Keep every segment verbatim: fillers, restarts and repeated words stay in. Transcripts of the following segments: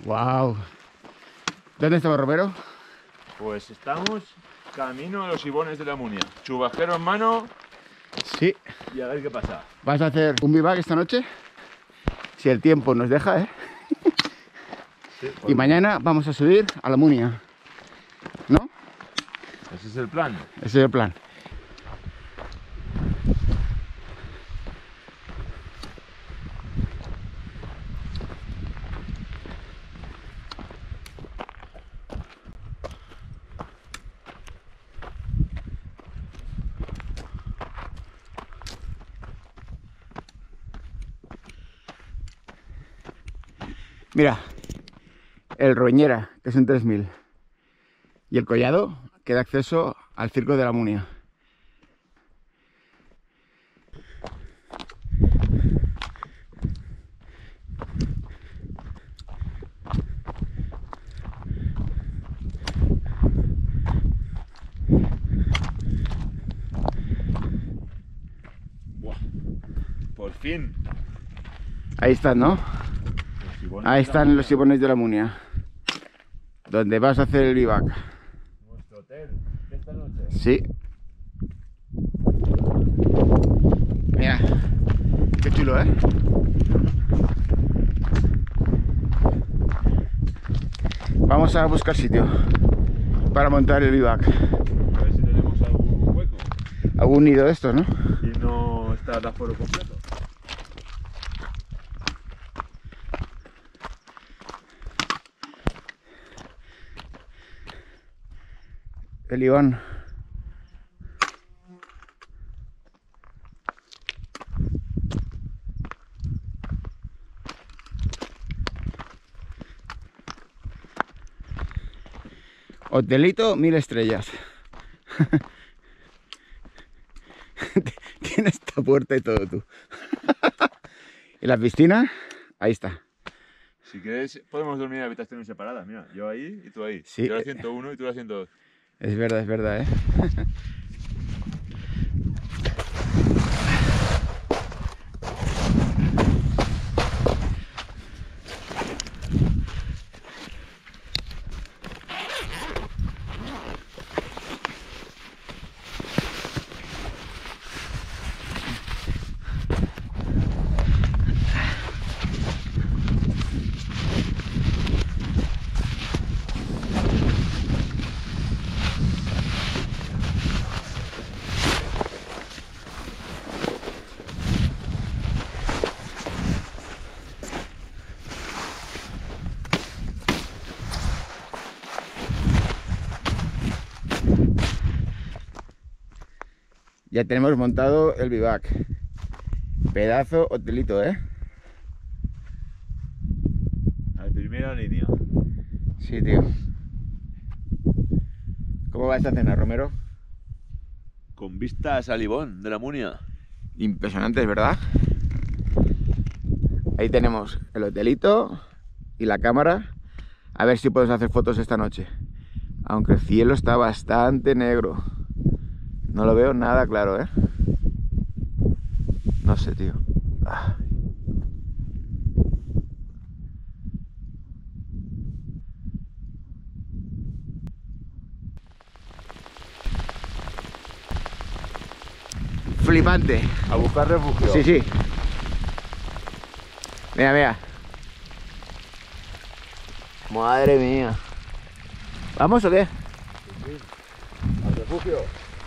Wow. ¿Dónde estamos, Romero? Pues estamos camino a los Ibones de la Munia. Chubasquero en mano. Sí. Y a ver qué pasa. ¿Vas a hacer un bivac esta noche? Si el tiempo nos deja, ¿eh? Sí, y mañana vamos a subir a la Munia, ¿no? Ese es el plan. Ese es el plan. Mira, el Roñera, que es un tres mil, y el Collado, que da acceso al Circo de la Munia. Buah. Por fin. Ahí están, ¿no? Ahí están los Ibones de la Munia, donde vas a hacer el bivac. Nuestro hotel de esta noche. Sí. Mira, qué chulo, ¿eh? Vamos a buscar sitio para montar el bivac. A ver si tenemos algún hueco. Algún nido de estos, ¿no? Y no está el aforo completo. El Iván. Hotelito, mil estrellas. Tiene esta puerta y todo tú. Y la piscina, ahí está. Si quieres, podemos dormir en habitaciones separadas. Mira, yo ahí y tú ahí. Sí. Yo la ciento uno y tú la ciento dos. Es verdad, es verdad, ¿eh? Ya tenemos montado el bivac. Pedazo hotelito, ¿eh? A primera línea. Sí, tío. ¿Cómo va esta cena, Romero? Con vistas al Ibón de la Munia. Impresionante, ¿verdad? Ahí tenemos el hotelito y la cámara. A ver si podemos hacer fotos esta noche. Aunque el cielo está bastante negro. No lo veo nada claro, ¿eh? No sé, tío. Ah. Flipante. A buscar refugio. Sí, sí. Mira, mira. Madre mía. ¿Vamos o qué? Al refugio.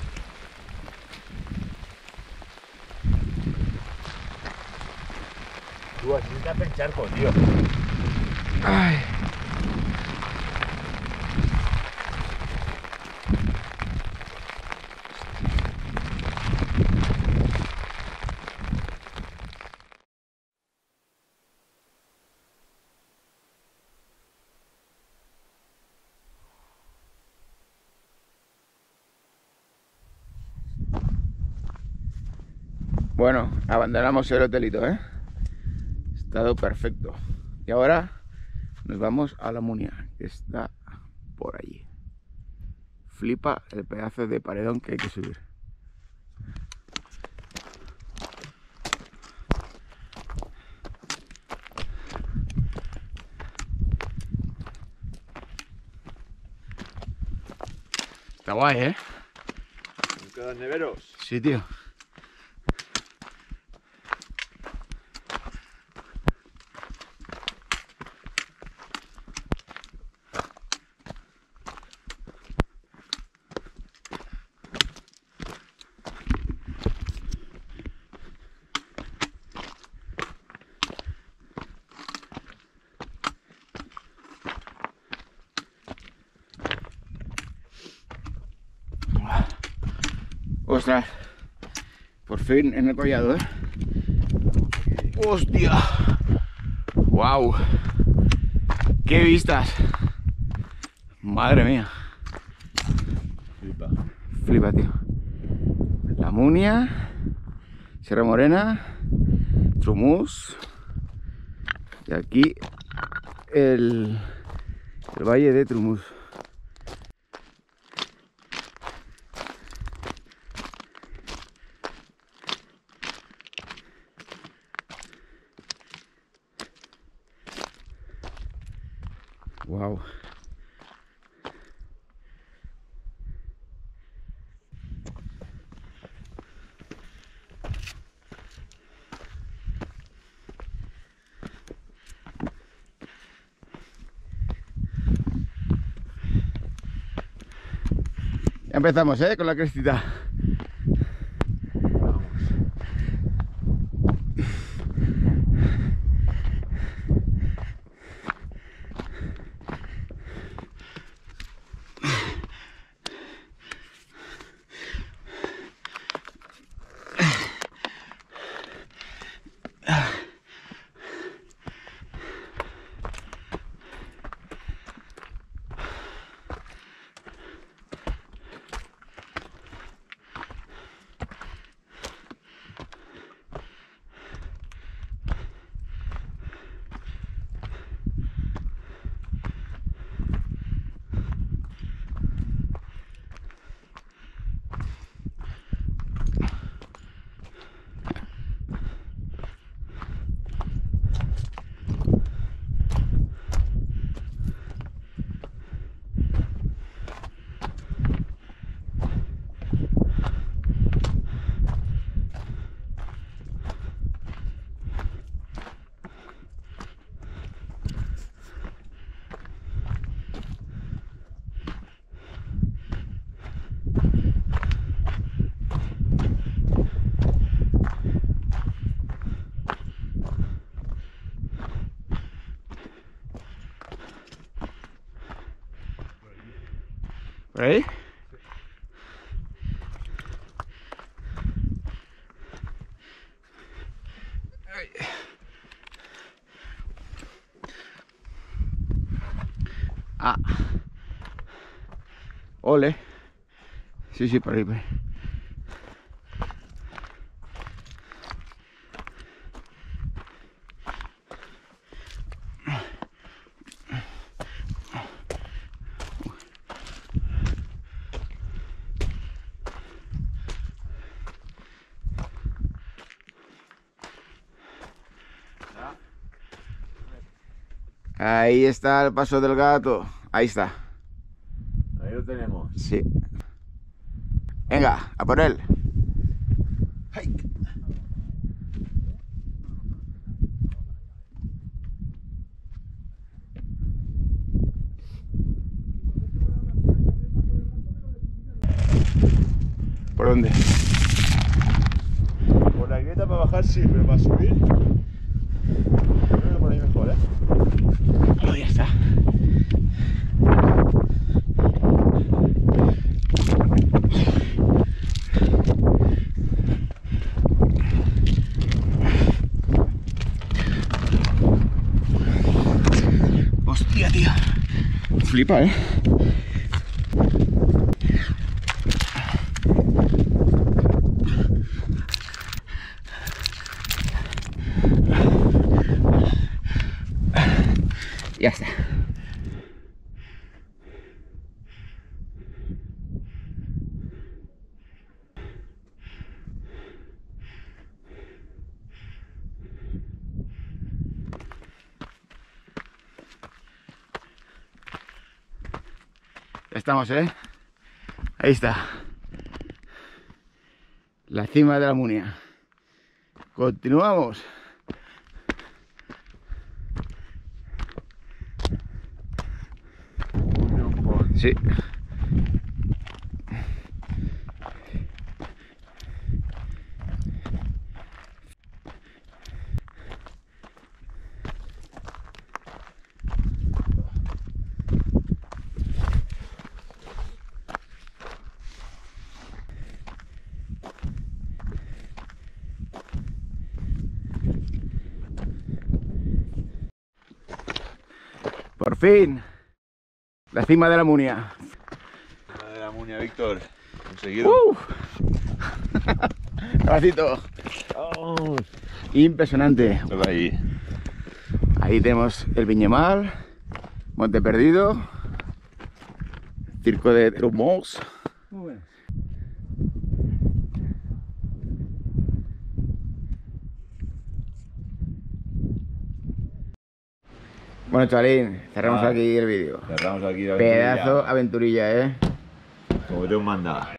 Tú, así se te hace el charco, tío. Ay. Bueno, abandonamos el hotelito, ¿eh? Estado perfecto. Y ahora nos vamos a la Munia, que está por allí. Flipa el pedazo de paredón que hay que subir. Está guay, ¿eh? ¿No quedan neveros? Sí, tío. Ostras, por fin en el collado, ¿eh? ¡Hostia! ¡Wow! ¡Qué vistas! Madre mía. Flipa. Flipa, tío. La Munia, Sierra Morena, Trumús y aquí el, el valle de Trumús. Wow. Ya empezamos, ¿eh? Con la crestita. Vamos. ¿Por ahí? Ah. Ole. Sí, sí, por ahí, por ahí. Ahí está el paso del gato. Ahí está. Ahí lo tenemos. Sí. Venga, a por él. ¡Ay! ¿Por dónde? Por la grieta para bajar sí, pero para subir, yo creo que por ahí mejor, ¿eh? Oh, ya está. Hostia, tío. Flipa, ¿eh? Ya está. Ya estamos, ¿eh? Ahí está. La cima de la Munia. Continuamos. Sí. Por fin, la cima de la Munia. La de la Munia, Víctor. Conseguido. ¡Uh! Abacito. Vamos. Impresionante. Todo ahí. Ahí tenemos el Viñemal, Monte Perdido, Circo de Trumos. Muy bueno. Bueno, chavalín, cerramos Ah. aquí el vídeo. Cerramos aquí la Pedazo aventurilla. aventurilla, ¿eh? Como Dios manda.